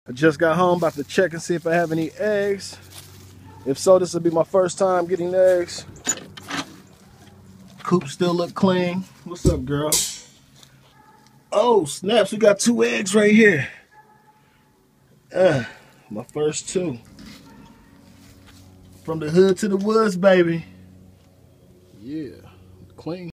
I just got home, about to check and see if I have any eggs. If so, this will be my first time getting eggs. Coop still look clean. What's up, girl? Oh, snaps, we got 2 eggs right here. My first 2. From the hood to the woods, baby. Yeah, clean.